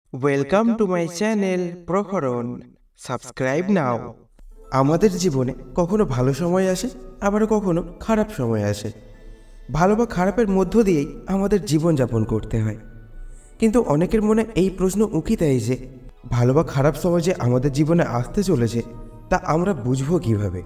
Welcome to my channel Praharan. Subscribe নাও। আমাদের জীবনে কখনো ভালো সময় আসে, আবার কখনো খারাপ সময় আসে। ভালো বা খারাপের মধ্য দিয়েই আমাদের জীবনযাপন করতে হয়। কিন্তু অনেকের মনে এই প্রশ্ন উকি দেয় যে ভালো বা খারাপ সময় যে আমাদের জীবনে আসতে চলেছে তা আমরা বুঝবো কিভাবে।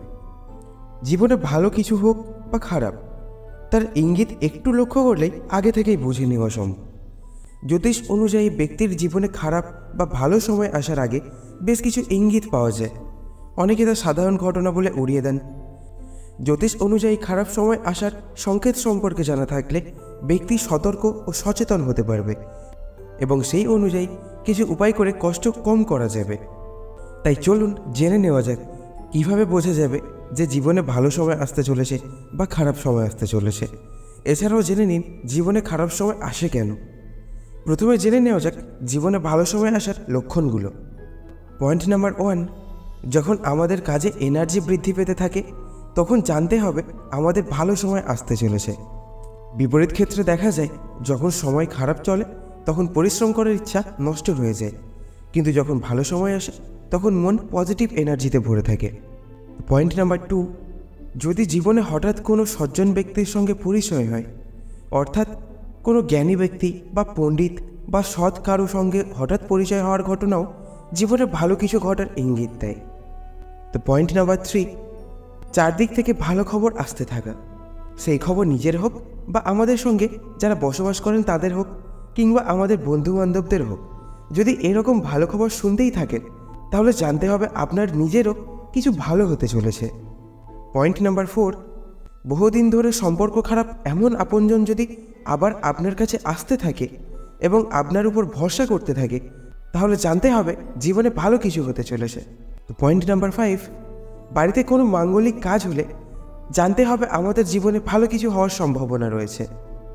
জীবনে ভালো কিছু হোক বা খারাপ, তার ইঙ্গিত একটু লক্ষ্য করলেই আগে থেকেই বুঝে নেওয়া সম্ভব। জ্যোতিষ অনুযায়ী ব্যক্তির জীবনে খারাপ বা ভালো সময় আসার আগে বেশ কিছু ইঙ্গিত পাওয়া যায়। অনেকে তা সাধারণ ঘটনা বলে উড়িয়ে দেন। জ্যোতিষ অনুযায়ী খারাপ সময় আসার সংকেত সম্পর্কে জানা থাকলে ব্যক্তি সতর্ক ও সচেতন হতে পারবে এবং সেই অনুযায়ী কিছু উপায় করে কষ্ট কম করা যাবে। তাই চলুন জেনে নেওয়া যাক কীভাবে বোঝা যাবে যে জীবনে ভালো সময় আসতে চলেছে বা খারাপ সময় আসতে চলেছে। এছাড়াও জেনে নিন জীবনে খারাপ সময় আসে কেন। প্রথমে জেনে নেওয়া যাক জীবনে ভালো সময় আসার লক্ষণগুলো। পয়েন্ট নাম্বার 1, যখন আমাদের কাজে এনার্জি বৃদ্ধি পেতে থাকে তখন জানতে হবে আমাদের ভালো সময় আসতে চলেছে। বিপরীত ক্ষেত্রে দেখা যায় যখন সময় খারাপ চলে তখন পরিশ্রম করার ইচ্ছা নষ্ট হয়ে যায়, কিন্তু যখন ভালো সময় আসে তখন মন পজিটিভ এনার্জিতে ভরে থাকে। পয়েন্ট নাম্বার 2, যদি জীবনে হঠাৎ কোনো সজ্জন ব্যক্তির সঙ্গে পরিচয় হয়, অর্থাৎ কোনো জ্ঞানী ব্যক্তি বা পণ্ডিত বা সৎ কারো সঙ্গে হঠাৎ পরিচয় হওয়ার ঘটনাও জীবনে ভালো কিছু ঘটার ইঙ্গিত দেয়। তো পয়েন্ট নাম্বার 3, চারদিক থেকে ভালো খবর আসতে থাকা, সেই খবর নিজের হোক বা আমাদের সঙ্গে যারা বসবাস করেন তাদের হোক, কিংবা আমাদের বন্ধুবান্ধবদের হোক। যদি এরকম ভালো খবর শুনতেই থাকেন তাহলে জানতে হবে আপনার নিজেরও কিছু ভালো হতে চলেছে। পয়েন্ট নাম্বার 4, বহুদিন ধরে সম্পর্ক খারাপ এমন আপনজন যদি আবার আপনার কাছে আসতে থাকে এবং আপনার উপর ভরসা করতে থাকে তাহলে জানতে হবে জীবনে ভালো কিছু হতে চলেছে। তো পয়েন্ট নাম্বার 5, বাড়িতে কোনো মাঙ্গলিক কাজ হলে জানতে হবে আমাদের জীবনে ভালো কিছু হওয়ার সম্ভাবনা রয়েছে।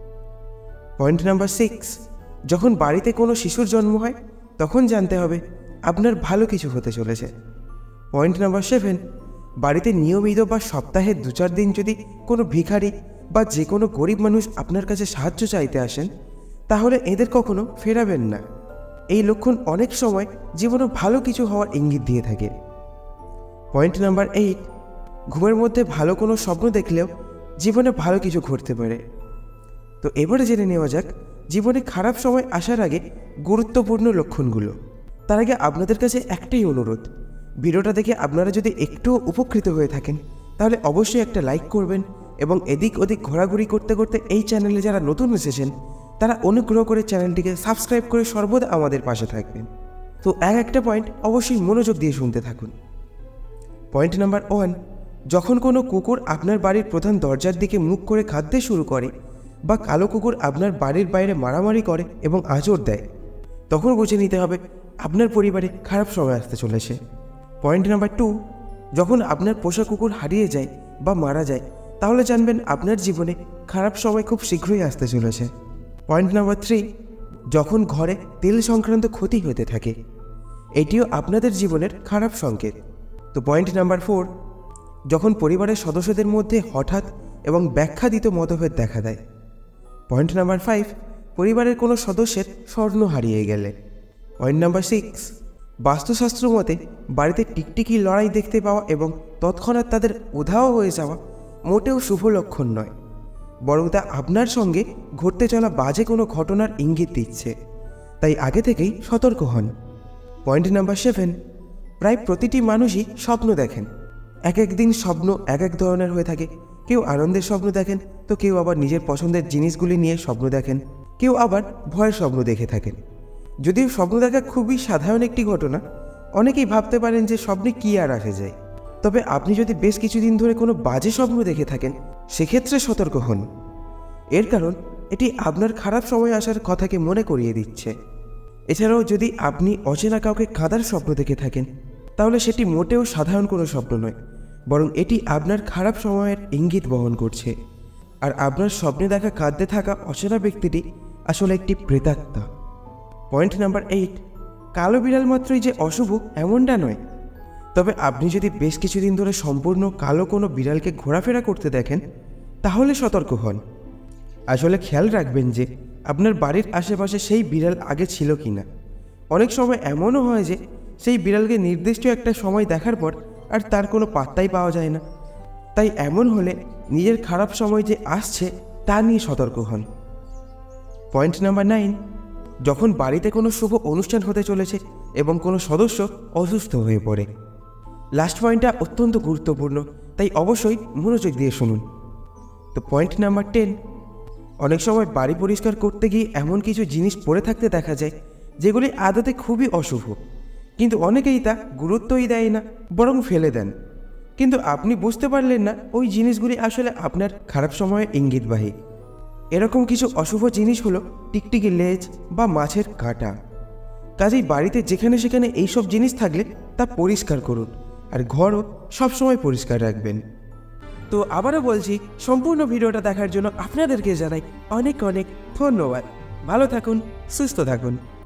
পয়েন্ট নাম্বার 6, যখন বাড়িতে কোনো শিশুর জন্ম হয় তখন জানতে হবে আপনার ভালো কিছু হতে চলেছে। পয়েন্ট নাম্বার 7, বাড়িতে নিয়মিত বা সপ্তাহে 2-4 দিন যদি কোনো ভিখারি বা যে কোনো গরিব মানুষ আপনার কাছে সাহায্য চাইতে আসেন তাহলে এদের কখনো ফেরাবেন না। এই লক্ষণ অনেক সময় জীবনে ভালো কিছু হওয়ার ইঙ্গিত দিয়ে থাকে। পয়েন্ট নাম্বার 8, ঘুমের মধ্যে ভালো কোনো স্বপ্ন দেখলেও জীবনে ভালো কিছু ঘটতে পারে। তো এবারে জেনে নেওয়া যাক জীবনে খারাপ সময় আসার আগে গুরুত্বপূর্ণ লক্ষণগুলো। তার আগে আপনাদের কাছে একটাই অনুরোধ, ভিডিওটা দেখে আপনারা যদি একটুও উপকৃত হয়ে থাকেন তাহলে অবশ্যই একটা লাইক করবেন এবং এদিক ওদিক ঘোরাঘুরি করতে করতে এই চ্যানেলে যারা নতুন এসেছেন তারা অনুগ্রহ করে চ্যানেলটিকে সাবস্ক্রাইব করে সর্বদা আমাদের পাশে থাকবেন। তো একটা পয়েন্ট অবশ্যই মনোযোগ দিয়ে শুনতে থাকুন। পয়েন্ট নাম্বার 1, যখন কোনো কুকুর আপনার বাড়ির প্রধান দরজার দিকে মুখ করে খাদ্য শুরু করে বা কালো কুকুর আপনার বাড়ির বাইরে মারামারি করে এবং আঁচড় দেয় তখন বুঝে নিতে হবে আপনার পরিবারে খারাপ সময় আসতে চলেছে। পয়েন্ট নাম্বার 2, যখন আপনার পোষা কুকুর হারিয়ে যায় বা মারা যায় তাহলে জানবেন আপনার জীবনে খারাপ সময় খুব শীঘ্রই আসতে চলেছে। পয়েন্ট নাম্বার 3, যখন ঘরে তেল সংক্রান্ত ক্ষতি হতে থাকে, এটিও আপনাদের জীবনের খারাপ সংকেত। তো পয়েন্ট নাম্বার 4, যখন পরিবারের সদস্যদের মধ্যে হঠাৎ এবং ব্যাখ্যাতীত মতভেদ দেখা দেয়। পয়েন্ট নাম্বার 5, পরিবারের কোনো সদস্যের স্বর্ণ হারিয়ে গেলে। পয়েন্ট নাম্বার 6, বাস্তুশাস্ত্র মতে বাড়িতে টিকটিকি লড়াই দেখতে পাওয়া এবং তৎক্ষণাৎ তাদের উধাও হয়ে যাওয়া মোটেও শুভ লক্ষণ নয়, বরং তা আপনার সঙ্গে ঘটতে চলা বাজে কোনো ঘটনার ইঙ্গিত দিচ্ছে। তাই আগে থেকেই সতর্ক হন। পয়েন্ট নাম্বার 7, প্রায় প্রতিটি মানুষই স্বপ্ন দেখেন। এক এক দিন স্বপ্ন এক এক ধরনের হয়ে থাকে। কেউ আনন্দের স্বপ্ন দেখেন, তো কেউ আবার নিজের পছন্দের জিনিসগুলি নিয়ে স্বপ্ন দেখেন, কেউ আবার ভয়ের স্বপ্ন দেখে থাকেন। যদিও স্বপ্ন দেখা খুবই সাধারণ একটি ঘটনা, অনেকেই ভাবতে পারেন যে স্বপ্নে কী আর আসে যায়। তবে আপনি যদি বেশ কিছুদিন ধরে কোনো বাজে স্বপ্ন দেখে থাকেন সেক্ষেত্রে সতর্ক হন। এর কারণ এটি আপনার খারাপ সময় আসার কথাকে মনে করিয়ে দিচ্ছে। এছাড়াও যদি আপনি অচেনা কাউকে কাঁদার স্বপ্ন দেখে থাকেন তাহলে সেটি মোটেও সাধারণ কোনো স্বপ্ন নয়, বরং এটি আপনার খারাপ সময়ের ইঙ্গিত বহন করছে। আর আপনার স্বপ্নে দেখা কাঁদতে থাকা অচেনা ব্যক্তিটি আসলে একটি প্রেতাত্মা। পয়েন্ট নাম্বার 8, কালো বিড়াল মাত্রই যে অশুভ এমনটা নয়। তবে আপনি যদি বেশ কিছুদিন ধরে সম্পূর্ণ কালো কোনো বিড়ালকে ঘোরাফেরা করতে দেখেন তাহলে সতর্ক হন। আসলে খেয়াল রাখবেন যে আপনার বাড়ির আশেপাশে সেই বিড়াল আগে ছিল কি না। অনেক সময় এমনও হয় যে সেই বিড়ালকে নির্দিষ্ট একটা সময় দেখার পর আর তার কোনো পাত্তাই পাওয়া যায় না। তাই এমন হলে নিজের খারাপ সময় যে আসছে তা নিয়ে সতর্ক হন। পয়েন্ট নাম্বার 9, যখন বাড়িতে কোনো শুভ অনুষ্ঠান হতে চলেছে এবং কোনো সদস্য অসুস্থ হয়ে পড়ে। লাস্ট পয়েন্টটা অত্যন্ত গুরুত্বপূর্ণ, তাই অবশ্যই মনোযোগ দিয়ে শুনুন। তো পয়েন্ট নাম্বার 10, অনেক সময় বাড়ি পরিষ্কার করতে গিয়ে এমন কিছু জিনিস পড়ে থাকতে দেখা যায় যেগুলি আদতে খুবই অশুভ, কিন্তু অনেকেই তা গুরুত্বই দেয় না, বরং ফেলে দেন। কিন্তু আপনি বুঝতে পারলেন না ওই জিনিসগুলি আসলে আপনার খারাপ সময়ের ইঙ্গিতবাহী। এরকম কিছু অশুভ জিনিস হলো টিকটিকি লেজ বা মাছের কাঁটা। কাজেই বাড়িতে যেখানে সেখানে এইসব জিনিস থাকলে তা পরিষ্কার করুন, আর ঘরও সবসময় পরিষ্কার রাখবেন। তো আবারও বলছি, সম্পূর্ণ ভিডিওটা দেখার জন্য আপনাদেরকে জানাই অনেক অনেক ধন্যবাদ। ভালো থাকুন, সুস্থ থাকুন।